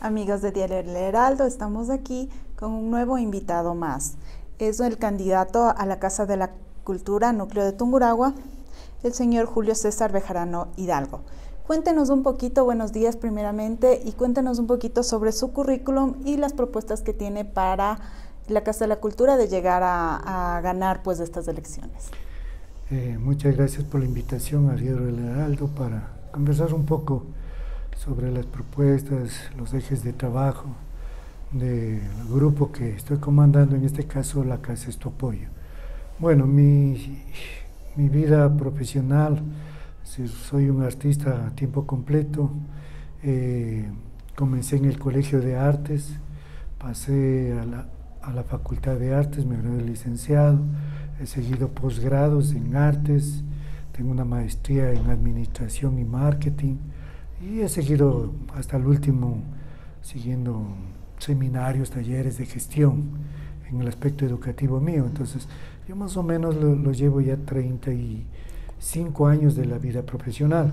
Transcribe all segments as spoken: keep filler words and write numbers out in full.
Amigos de Diario El Heraldo, estamos aquí con un nuevo invitado más. Es el candidato a la Casa de la Cultura, Núcleo de Tungurahua, el señor Julio César Bejarano Hidalgo. Cuéntenos un poquito, buenos días primeramente, y cuéntenos un poquito sobre su currículum y las propuestas que tiene para la Casa de la Cultura de llegar a, a ganar pues estas elecciones. Eh, muchas gracias por la invitación a Diario El Heraldo para conversar un poco sobre las propuestas, los ejes de trabajo del grupo que estoy comandando, en este caso la Casa Es Tu Apoyo. Bueno, mi, mi vida profesional, soy un artista a tiempo completo, eh, comencé en el Colegio de Artes, pasé a la, a la Facultad de Artes, me gradué de licenciado, he seguido posgrados en artes, tengo una maestría en Administración y Marketing, y he seguido hasta el último, siguiendo seminarios, talleres de gestión en el aspecto educativo mío. Entonces, yo más o menos lo, lo llevo ya treinta y cinco años de la vida profesional.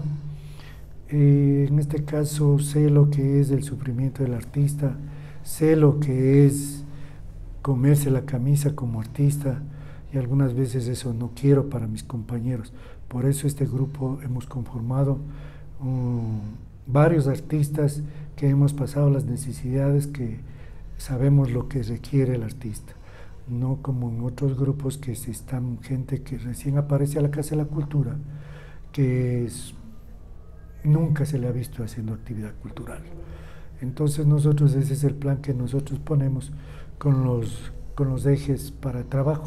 Eh, en este caso, sé lo que es el sufrimiento del artista, sé lo que es comerse la camisa como artista, y algunas veces eso no quiero para mis compañeros. Por eso este grupo hemos conformado Um, varios artistas que hemos pasado las necesidades que sabemos lo que requiere el artista, no como en otros grupos que se están gente que recién aparece a la Casa de la Cultura, que es, nunca se le ha visto haciendo actividad cultural. Entonces nosotros, ese es el plan que nosotros ponemos con los, con los ejes para trabajo.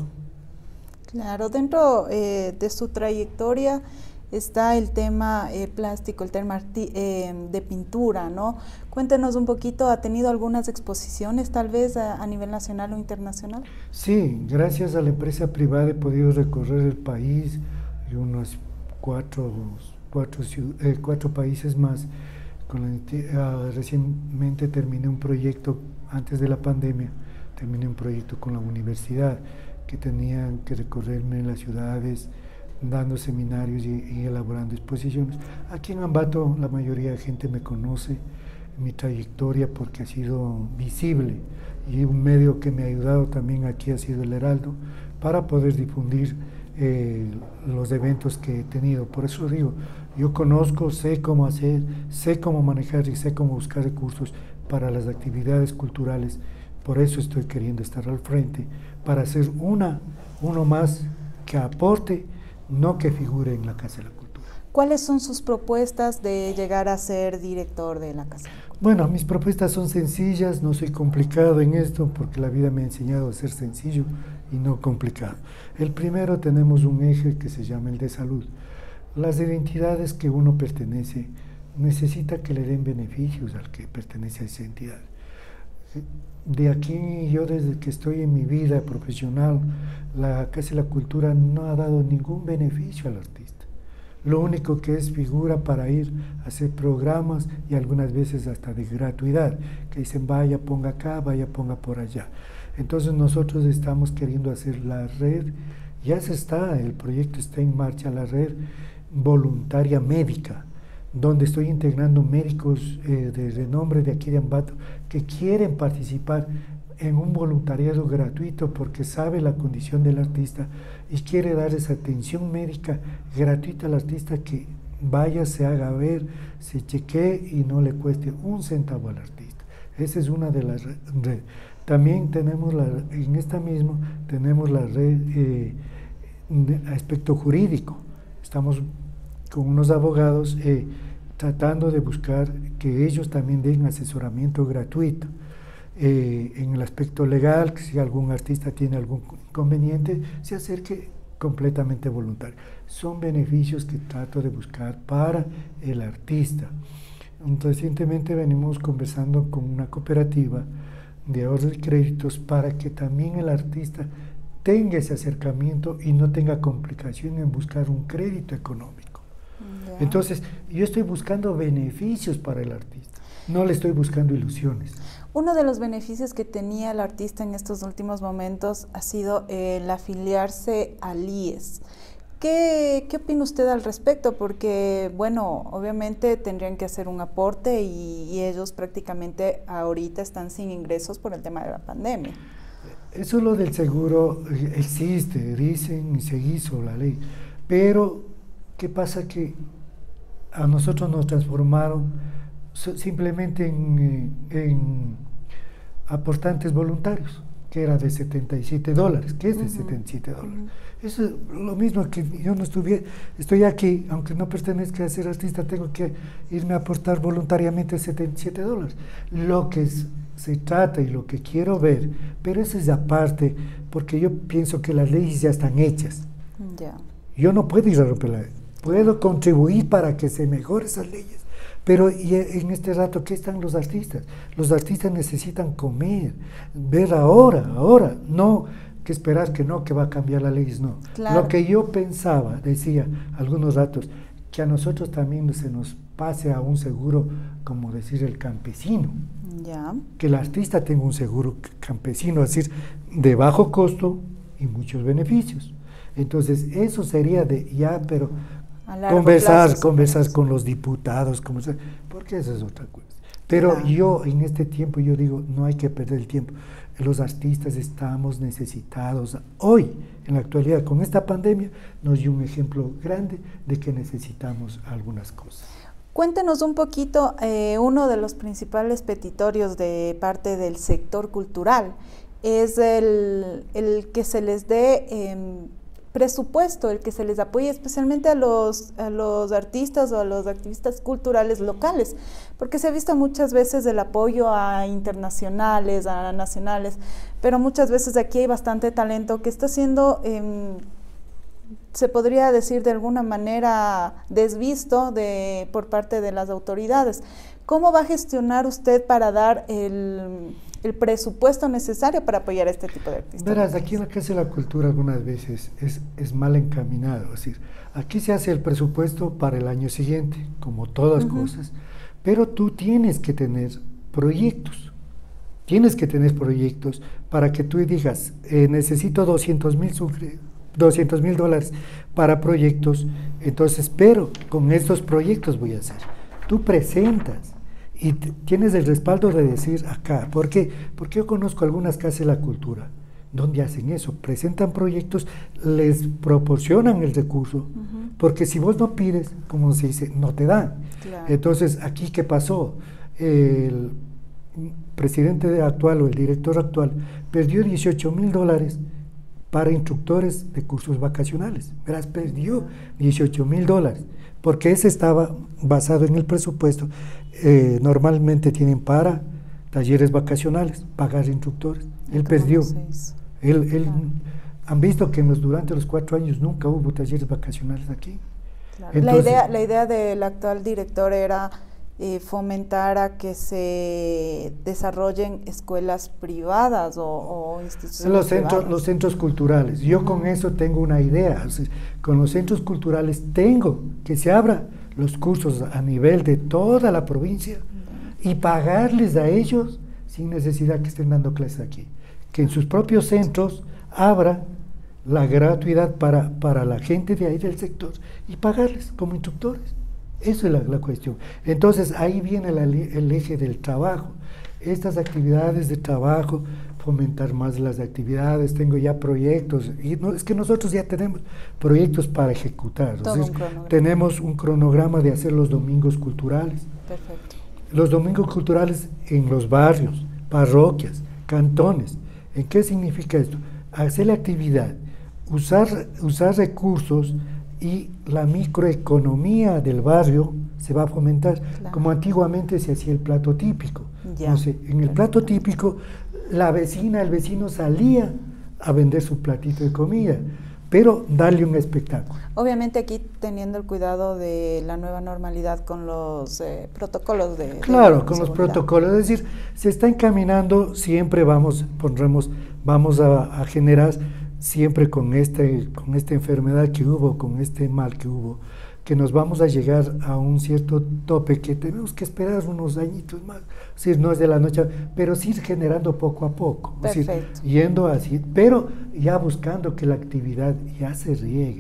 Claro, dentro eh, de su trayectoria está el tema eh, plástico, el tema eh, de pintura, ¿no? Cuéntenos un poquito, ¿ha tenido algunas exposiciones tal vez a, a nivel nacional o internacional? Sí, gracias a la empresa privada he podido recorrer el país y unos cuatro, cuatro, eh, cuatro países más. Con la, uh, recientemente terminé un proyecto, antes de la pandemia, terminé un proyecto con la universidad, que tenían que recorrerme en las ciudades, dando seminarios y, y elaborando exposiciones. Aquí en Ambato la mayoría de gente me conoce, mi trayectoria, porque ha sido visible, y un medio que me ha ayudado también aquí ha sido el Heraldo, para poder difundir eh, los eventos que he tenido. Por eso digo, yo conozco, sé cómo hacer, sé cómo manejar y sé cómo buscar recursos para las actividades culturales. Por eso estoy queriendo estar al frente, para hacer una, uno más que aporte, no que figure en la Casa de la Cultura. ¿Cuáles son sus propuestas de llegar a ser director de la Casa de la Cultura? Bueno, mis propuestas son sencillas, no soy complicado en esto, porque la vida me ha enseñado a ser sencillo y no complicado. El primero, tenemos un eje que se llama el de salud. Las identidades que uno pertenece necesita que le den beneficios al que pertenece a esa entidad. De aquí, yo desde que estoy en mi vida profesional, la Casa de la Cultura no ha dado ningún beneficio al artista. Lo único que es figura para ir a hacer programas, y algunas veces hasta de gratuidad, que dicen vaya, ponga acá, vaya, ponga por allá. Entonces nosotros estamos queriendo hacer la red, ya se está, el proyecto está en marcha, la red voluntaria médica, donde estoy integrando médicos eh, de renombre de aquí de Ambato que quieren participar en un voluntariado gratuito porque sabe la condición del artista y quiere dar esa atención médica gratuita al artista, que vaya, se haga ver, se chequee y no le cueste un centavo al artista. Esa es una de las redes. También tenemos, la, en esta misma, tenemos la red eh, de aspecto jurídico. Estamos con unos abogados eh, tratando de buscar que ellos también den asesoramiento gratuito eh, en el aspecto legal, que si algún artista tiene algún inconveniente, se acerque completamente voluntario. Son beneficios que trato de buscar para el artista. Recientemente venimos conversando con una cooperativa de ahorros y créditos para que también el artista tenga ese acercamiento y no tenga complicación en buscar un crédito económico. Yeah. Entonces, yo estoy buscando beneficios para el artista, no le estoy buscando ilusiones. Uno de los beneficios que tenía el artista en estos últimos momentos ha sido el afiliarse al I E S. ¿Qué, ¿Qué opina usted al respecto? Porque, bueno, obviamente tendrían que hacer un aporte y, y ellos prácticamente ahorita están sin ingresos por el tema de la pandemia. Eso lo del seguro existe, dicen y se hizo la ley, pero ¿qué pasa? Que a nosotros nos transformaron simplemente en, en aportantes voluntarios, que era de setenta y siete dólares, que es de uh-huh. setenta y siete dólares. Uh-huh. Eso es lo mismo que yo no estuviera, estoy aquí, aunque no pertenezca a ser artista, tengo que irme a aportar voluntariamente setenta y siete dólares. Lo que es, se trata y lo que quiero ver, pero eso es aparte, porque yo pienso que las leyes ya están hechas. Yeah. Yo no puedo ir a romper la ley, puedo contribuir para que se mejoren esas leyes. Pero y en este rato, ¿qué están los artistas? Los artistas necesitan comer, ver ahora, ahora, no que esperar que no, que va a cambiar la ley, no. Claro. Lo que yo pensaba, decía algunos ratos, que a nosotros también se nos pase a un seguro, como decir, el campesino. Ya. Que el artista tenga un seguro campesino, es decir, de bajo costo y muchos beneficios. Entonces, eso sería de ya, pero conversar, plazo, conversar con los diputados, conversar, porque eso es otra cosa. Pero claro. Yo en este tiempo, yo digo, no hay que perder el tiempo. Los artistas estamos necesitados. Hoy, en la actualidad, con esta pandemia, nos dio un ejemplo grande de que necesitamos algunas cosas. Cuéntenos un poquito, eh, uno de los principales petitorios de parte del sector cultural es el, el que se les dé eh, presupuesto, el que se les apoye especialmente a los, a los artistas o a los activistas culturales locales, porque se ha visto muchas veces el apoyo a internacionales, a nacionales, pero muchas veces aquí hay bastante talento que está siendo, eh, se podría decir de alguna manera, desvisto de, por parte de las autoridades. ¿Cómo va a gestionar usted para dar el, el presupuesto necesario para apoyar a este tipo de artistas? Verás, aquí en la Casa de la Cultura algunas veces es, es mal encaminado. Es decir, aquí se hace el presupuesto para el año siguiente, como todas uh-huh. cosas, pero tú tienes que tener proyectos. Tienes que tener proyectos para que tú digas, eh, necesito doscientos mil dólares para proyectos, entonces, pero con estos proyectos voy a hacer. Tú presentas y te, tienes el respaldo de decir acá. ¿Por qué? Porque yo conozco algunas casas de la cultura donde hacen eso, presentan proyectos, les proporcionan el recurso, uh-huh. porque si vos no pides, como se dice, no te dan. Claro. Entonces, aquí, ¿qué pasó? El presidente actual o el director actual perdió dieciocho mil dólares para instructores de cursos vacacionales. Verás, perdió dieciocho mil dólares, porque ese estaba basado en el presupuesto. Eh, normalmente tienen para talleres vacacionales, pagar instructores. Él perdió. Él, él, claro. Han visto que en los, durante los cuatro años nunca hubo talleres vacacionales aquí. Claro. Entonces, la, idea, la idea del actual director era eh, fomentar a que se desarrollen escuelas privadas o, o instituciones los centros, privadas. Los centros culturales. Yo uh-huh. con eso tengo una idea. O sea, con los centros culturales tengo que se abra los cursos a nivel de toda la provincia uh-huh. y pagarles a ellos sin necesidad que estén dando clases aquí. Que en sus propios centros abra la gratuidad para, para la gente de ahí del sector y pagarles como instructores. Eso es la, la cuestión. Entonces, ahí viene la, el eje del trabajo. Estas actividades de trabajo, fomentar más las actividades, tengo ya proyectos, y no, es que nosotros ya tenemos proyectos para ejecutar. Todo Entonces, un tenemos un cronograma de hacer los domingos culturales. Perfecto. Los domingos culturales en los barrios, parroquias, cantones. ¿En qué significa esto? Hacer la actividad, usar, usar recursos y la microeconomía del barrio se va a fomentar, claro. como antiguamente se hacía el plato típico. Ya. No sé, en el plato típico, la vecina, el vecino salía a vender su platito de comida, pero darle un espectáculo. Obviamente aquí teniendo el cuidado de la nueva normalidad con los eh, protocolos de... Claro, de con los protocolos, es decir, se está encaminando, siempre vamos, pondremos, vamos a, a generar, siempre con, este, con esta enfermedad que hubo, con este mal que hubo, que nos vamos a llegar a un cierto tope que tenemos que esperar unos añitos más, es decir, no es de la noche, pero sí ir generando poco a poco, es decir, yendo así, pero ya buscando que la actividad ya se riegue.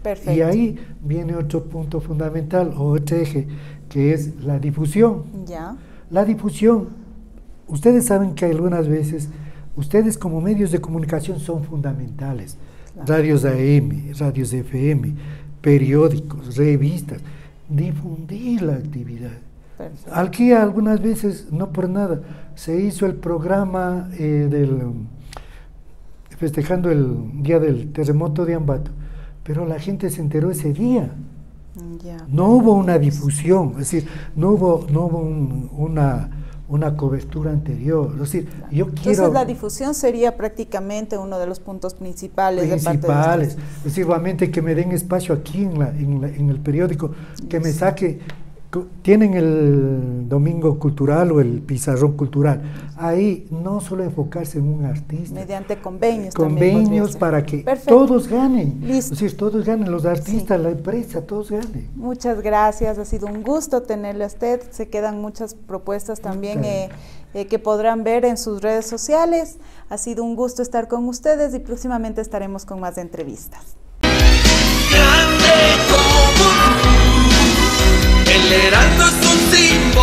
Perfecto. Y ahí viene otro punto fundamental, o otro eje, que es la difusión. Ya. La difusión, ustedes saben que algunas veces, ustedes como medios de comunicación son fundamentales. Claro. Radios A M, radios F M, periódicos, revistas, difundir la actividad. Perfecto. Aquí algunas veces, no por nada, se hizo el programa eh, del, festejando el día del terremoto de Ambato, pero la gente se enteró ese día. Ya, no hubo una difusión, es decir, no hubo, no hubo un, una, una cobertura anterior. Es decir, claro. yo quiero, Entonces la difusión sería prácticamente uno de los puntos principales. Principales, de parte de es decir, igualmente que me den espacio aquí en, la, en, la, en el periódico, que me saque. Tienen el domingo cultural o el pizarrón cultural. Ahí no solo enfocarse en un artista. Mediante convenios. Convenios para que Perfecto. todos ganen. Listo. Es decir, todos ganen, los artistas, sí. la empresa, todos ganen. Muchas gracias, ha sido un gusto tenerle a usted. Se quedan muchas propuestas también eh, eh, que podrán ver en sus redes sociales. Ha sido un gusto estar con ustedes y próximamente estaremos con más entrevistas. Grande como el Heraldo es un símbolo.